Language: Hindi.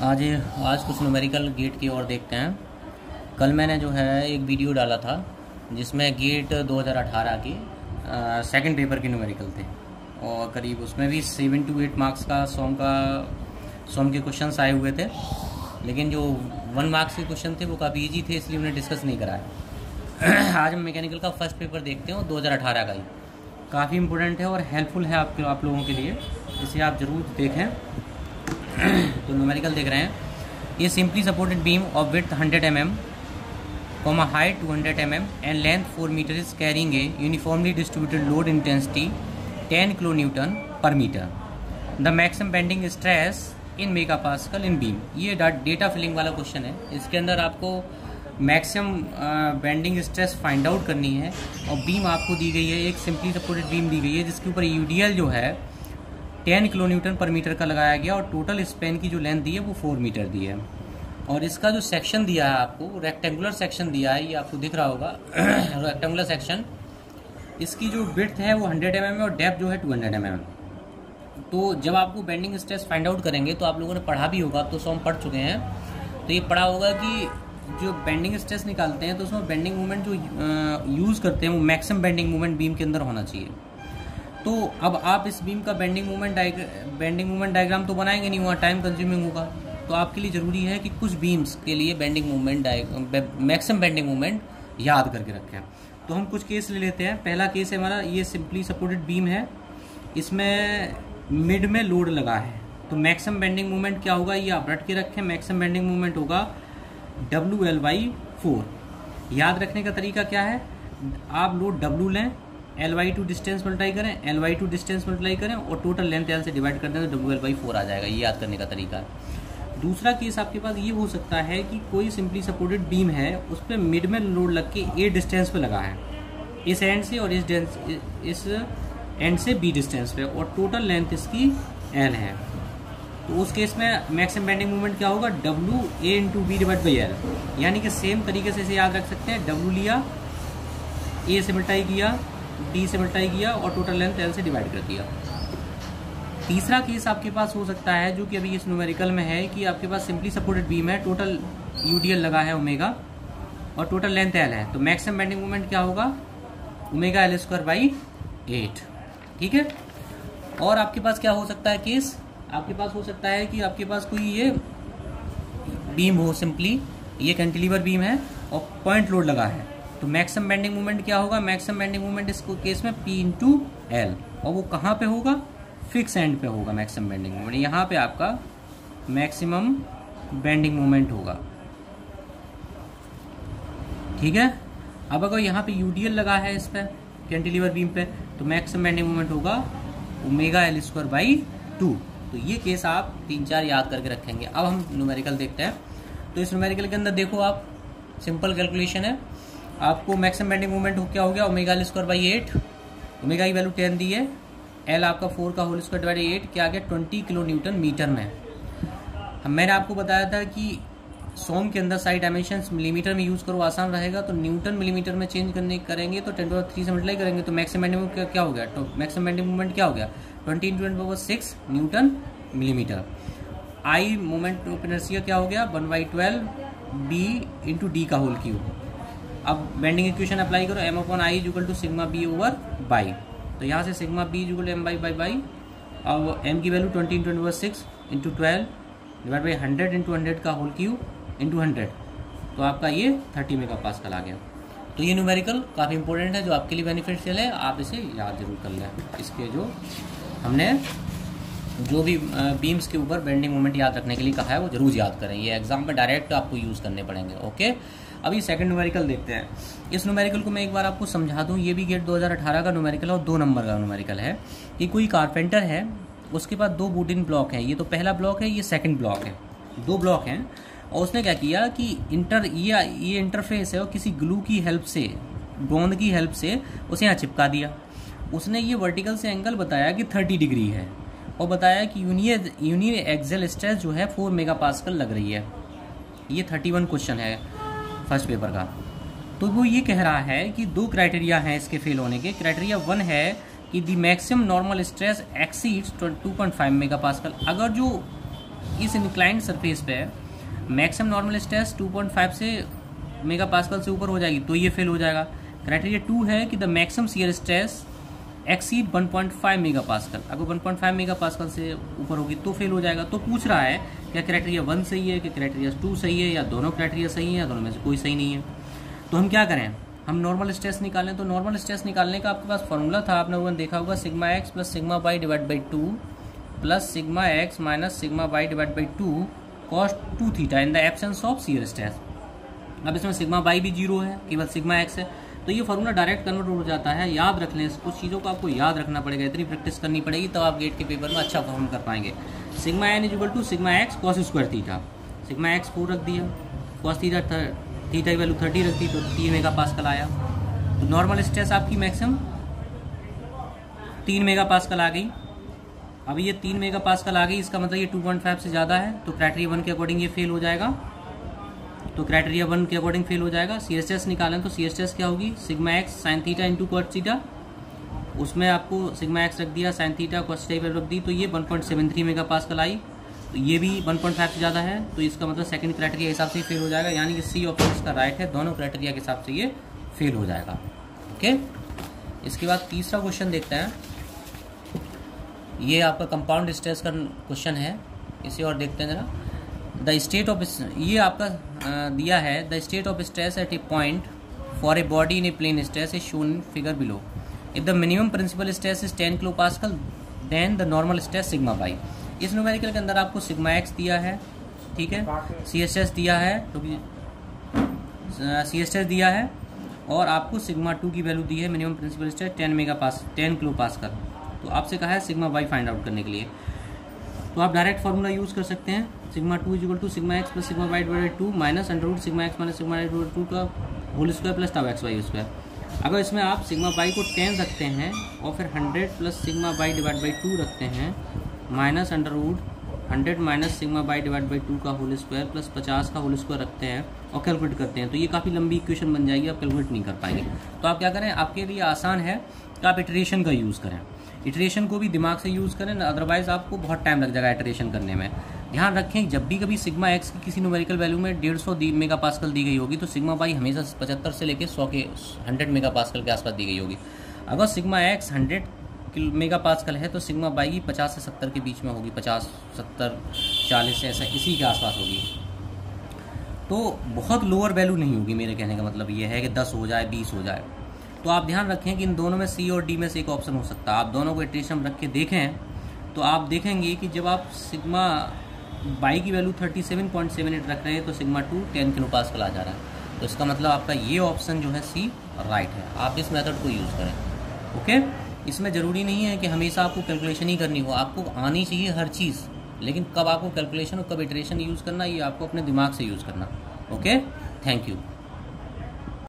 आज आज कुछ न्यूमेरिकल गेट की ओर देखते हैं। कल मैंने जो है एक वीडियो डाला था जिसमें गेट 2018 की सेकंड पेपर के न्यूमेरिकल थे और करीब उसमें भी 7 to 8 मार्क्स का सॉम के क्वेश्चंस आए हुए थे, लेकिन जो 1 मार्क्स के क्वेश्चन थे वो काफ़ी इजी थे, इसलिए उन्हें डिस्कस नहीं कराया। आज हम मैकेनिकल का फर्स्ट पेपर देखते हैं, 2018 का ही काफ़ी इंपॉर्टेंट है और हेल्पफुल है आप लोगों के लिए, इसे आप ज़रूर देखें। तो न्यूमेरिकल देख रहे हैं, ये simply supported beam of width 100 mm, height 200 mm and length 4 metre is carrying a uniformly distributed load intensity 10 kN per metre. The maximum bending stress in megapascal in beam. ये डेटा फिलिंग वाला क्वेश्चन है, इसके अंदर आपको maximum bending stress find out करनी है और बीम आपको दी गई है, एक सिंपली सपोर्टेड बीम दी गई है जिसके ऊपर यूडीएल जो है 10 kN per मीटर का लगाया गया और टोटल स्पेन की जो लेंथ दी है वो 4 मीटर दी है। और इसका जो सेक्शन दिया है आपको रेक्टेंगुलर सेक्शन दिया है, ये आपको दिख रहा होगा रेक्टेंगुलर सेक्शन। इसकी जो विड्थ है वो 100 mm है और डेप्थ जो है 200 mm। तो जब आपको बेंडिंग स्ट्रेस फाइंड आउट करेंगे तो आप लोगों ने पढ़ा भी होगा, अब तो सॉम पढ़ चुके हैं, तो ये पढ़ा होगा कि जो बेंडिंग स्ट्रेस निकालते हैं तो उसमें बेंडिंग मोमेंट जो यूज़ करते हैं वो मैक्सिमम बेंडिंग मोमेंट बीम के अंदर होना चाहिए। तो अब आप इस बीम का बेंडिंग मोमेंट डायग्राम तो बनाएंगे नहीं, वहाँ टाइम कंज्यूमिंग होगा। तो आपके लिए ज़रूरी है कि कुछ बीम्स के लिए bending moment maximum bending moment याद करके रखें। तो हम कुछ केस ले लेते हैं। पहला केस है हमारा, ये सिंपली सपोर्टेड बीम है, इसमें मिड में लोड लगा है, तो मैक्सिमम बेंडिंग मोमेंट क्या होगा ये आप रट के रखें। मैक्सिमम बेंडिंग मोमेंट होगा WL/4। याद रखने का तरीका क्या है, आप लोड W लें, L/2 डिस्टेंस मल्टीप्लाई करें, L/2 डिस्टेंस मल्टीप्लाई करें और टोटल लेंथ L से डिवाइड कर दें तो WL/4 आ जाएगा। ये याद करने का तरीका है। दूसरा केस आपके पास ये हो सकता है कि कोई सिंपली सपोर्टेड बीम है, उस पर मिड में लोड लग के A डिस्टेंस पे लगा है, इस एंड से और इस एंड से B डिस्टेंस पे, और टोटल लेंथ इसकी L है। तो उस केस में मैक्सिमम बेंडिंग मोमेंट क्या होगा, WA/B/L। यानी कि सेम तरीके से इसे याद रख सकते हैं, W लिया, A से मल्टीप्लाई किया, D से मल्टीप्लाई किया और टोटल लेंथ L से डिवाइड कर दिया। तीसरा केस आपके पास हो सकता है जो कि अभी इस न्यूमेरिकल में है कि आपके पास सिंपली सपोर्टेड बीम है, टोटल यूडीएल लगा है ओमेगा और टोटल लेंथ L है, तो मैक्सिमम बेंडिंग मोमेंट क्या होगा ω/L²/8। ठीक है। और आपके पास क्या हो सकता है केस, आपके पास हो सकता है कि आपके पास कोई ये बीम हो, सिंपली ये कैंटिलीवर बीम है और पॉइंट लोड लगा है, तो मैक्सिमम बेंडिंग मोमेंट क्या होगा, मैक्सिमम बेंडिंग मोमेंट इस केस में P/L, और वो कहाँ पे होगा, फिक्स एंड पे होगा मैक्सिमम बेंडिंग मोमेंट। यहाँ पे आपका मैक्सिमम बेंडिंग मोमेंट होगा। ठीक है। अब अगर यहाँ पे यूडीएल लगा है इस पे कैंटिलीवर बीम पे, तो मैक्सिमम बेंडिंग मोमेंट होगा ω/L²/2। तो ये केस आप 3-4 याद करके रखेंगे। अब हम न्यूमेरिकल देखते हैं। तो इस न्यूमेरिकल के अंदर देखो आप, सिंपल कैलकुलेशन है, आपको मैक्सिमम बेंडिंग मोमेंट क्या हो गया ω/L²/8, ओमेगा की वैल्यू 10 दी है, L आपका 4 का होल स्क्वायर डिवाइड 8 क्या आ गया 20 kN मीटर में। मैंने आपको बताया था कि सॉम के अंदर सारी डायमेंशंस मिलीमीटर में यूज़ करो, आसान रहेगा, तो न्यूटन मिलीमीटर में चेंज करेंगे तो 10⁻³ से मल्टीप्लाई करेंगे तो मैक्सिमम बेंडिंग मोमेंट क्या हो गया, तो मैक्सिमम बेंडिंग मोमेंट क्या हो गया 20 × 10⁻⁶ newton millimetre. I moment of inertia क्या हो गया 1/12 B/D का होल क्यूब। अब बेंडिंग इक्वेशन अप्लाई करो, M/I = σB/बाई, तो यहाँ से सिग्मा B = M/बाई, और M की वैल्यू 20 × 10⁻⁶ × 12 डिवाइड बाई 100 × 100 का होल क्यूब × 100, तो आपका ये 30 मेगापास्कल आ गया। तो ये न्यूमेरिकल काफ़ी इंपॉर्टेंट है, जो आपके लिए बेनिफिशियल है, आप इसे याद जरूर कर लें। इसके जो हमने जो भी बीम्स के ऊपर बेंडिंग मोमेंट याद रखने के लिए कहा है वो जरूर याद करें, ये एग्जाम में डायरेक्ट आपको यूज़ करने पड़ेंगे। ओके। अभी सेकंड न्यूमेरिकल देखते हैं। इस न्यूमेरिकल को मैं एक बार आपको समझा दूं, ये भी गेट 2018 का न्यूमेरिकल है और 2 नंबर का न्यूमेरिकल है कि कोई कारपेंटर है, उसके पास 2 वुडन ब्लॉक हैं, ये तो पहला ब्लॉक है, ये सेकंड ब्लॉक है, 2 ब्लॉक हैं, और उसने क्या किया कि ये इंटरफेस है और किसी ग्लू की हेल्प से, गोंद की हेल्प से उसे यहाँ चिपका दिया। उसने ये वर्टिकल से एंगल बताया कि 30 डिग्री है और बताया कि यूनि एक्सियल स्ट्रेस जो है 4 मेगापास्कल लग रही है। ये 31 क्वेश्चन है फर्स्ट पेपर का। तो वो ये कह रहा है कि 2 क्राइटेरिया हैं इसके फेल होने के। क्राइटेरिया 1 है कि the maximum normal stress exceeds 2.5 megapascal. अगर जो इस इंक्लाइंड सरफेस पे मैक्सिमम नॉर्मल स्ट्रेस 2.5 से मेगा पास्कल से ऊपर हो जाएगी तो ये फेल हो जाएगा। क्राइटेरिया 2 है कि the maximum shear stress exceed 1.5 mega pascal, अगर 1.5 मेगा पास्कल से ऊपर होगी तो फेल हो जाएगा। तो पूछ रहा है क्या क्राइटेरिया 1 सही है, क्या क्राइटेरिया 2 सही है, या दोनों क्राइटेरिया सही है, या दोनों में से कोई सही नहीं है। तो हम क्या करें, हम नॉर्मल स्ट्रेस निकालें। तो नॉर्मल स्ट्रेस निकालने का आपके पास फॉर्मूला था, आपने वो देखा होगा, sigma x plus sigma y divide by 2 plus sigma x minus sigma y divide by 2 cos 2 theta in the absence of shear stress. अब इसमें सिग्मा वाई भी 0 है, केवल सिग्मा एक्स है, तो ये फॉर्मूला डायरेक्ट कन्वर्ट हो जाता है। याद रख लें, कुछ चीज़ों को आपको याद रखना पड़ेगा, इतनी प्रैक्टिस करनी पड़ेगी तब आप गेट के पेपर में अच्छा परफॉर्म कर पाएंगे। Sigma n is equal to sigma x cos square theta, sigma x 4 रख दिया, कॉस थीटा थीटा की वैल्यू 30 रख दी तो 3 मेगा पास्कल आया। तो नॉर्मल स्ट्रेस आपकी मैक्सिमम 3 मेगा पास्कल आ गई। अब ये 3 मेगा पास्कल आ गई, इसका मतलब ये 2.5 से ज़्यादा है, तो क्राइटेरिया 1 के अकॉर्डिंग ये फेल हो जाएगा। तो क्राइटेरिया 1 के अकॉर्डिंग फेल हो जाएगा। CSS निकालें तो CSS क्या होगी, sigma x sine theta into cos theta, उसमें आपको सिग्मा एक्स रख दिया, साइन थीटा कॉस थीटा रख दी, तो ये 1.73 मेगा पास्कल आई। तो ये भी 1.5 से ज़्यादा है, तो इसका मतलब सेकंड क्राइटेरिया के हिसाब से फेल हो जाएगा, यानी कि सी ऑप्शन इसका राइट है, दोनों क्राइटेरिया के हिसाब से ये फेल हो जाएगा। ओके, इसके बाद तीसरा क्वेश्चन देखते हैं। ये आपका कंपाउंड स्ट्रेस का क्वेश्चन है, इसे और देखते हैं जरा। द स्टेट ऑफ, ये आपका दिया है, the state of stress at a point for a body in a plane stress is shown in figure below. If the minimum principal stress is 10 kilo pascal then the normal stress sigma by. इस न्यूमेरिकल के अंदर आपको सिग्मा एक्स दिया है, ठीक है, CSS दिया है, तो CSS दिया है, और आपको सिग्मा 2 की वैल्यू दी है, minimum principal stress 10 kilo pascal. तो आपसे कहा है सिग्मा वाई फाइंड आउट करने के लिए, तो आप डायरेक्ट फार्मूला यूज़ कर सकते हैं। Sigma 2 is equal to sigma x plus sigma y divided 2 minus under root sigma x minus sigma y divided 2 का whole square plus tau x y square. अगर इसमें आप सिग्मा वाई को 10 रखते हैं और फिर 100 plus sigma y divide by 2 रखते हैं minus under root 100 minus sigma y divide by 2 का होल स्क्वायर प्लस 50 का होल स्क्वायर रखते हैं और कैलकुलेट करते हैं, तो ये काफ़ी लंबी इक्वेशन बन जाएगी, आप कैलकुलेट नहीं कर पाएंगे। तो आप क्या करें, आपके लिए आसान है कि आप इटरेशन का यूज़ करें, इटरेशन को भी दिमाग से यूज़ करें, अदरवाइज आपको बहुत टाइम लग जाएगा इटरेशन करने में। ध्यान रखें, जब भी कभी सिग्मा एक्स की किसी न्यूमेरिकल वैल्यू में 150 मेगा पास्कल दी गई होगी तो सिग्मा वाई हमेशा 75 से लेकर 100 मेगा पास्कल के आसपास दी गई होगी। अगर सिग्मा एक्स 100 मेगा पास्कल है तो सिग्मा वाई की 50 से 70 के बीच में होगी, 50, 70, 40 ऐसा इसी के आसपास होगी। तो बहुत लोअर वैल्यू नहीं होगी, मेरे कहने का मतलब ये है कि 10 हो जाए, 20 हो जाए। तो आप ध्यान रखें कि इन दोनों में C और D में से एक ऑप्शन हो सकता है। आप दोनों को इटरेशन रख के देखें तो आप देखेंगे कि जब आप सिग्मा वाई की वैल्यू 37.78 रख रहे हैं तो सिग्मा 2 10 किलो पास्कल आ जा रहा है। तो इसका मतलब आपका ये ऑप्शन जो है C राइट है। आप इस मेथड को यूज़ करें। ओके, इसमें ज़रूरी नहीं है कि हमेशा आपको कैलकुलेशन ही करनी हो, आपको आनी चाहिए हर चीज़, लेकिन कब आपको कैलकुलेशन और कब इटरेशन यूज़ करना ये आपको अपने दिमाग से यूज़ करना। Okay, thank you.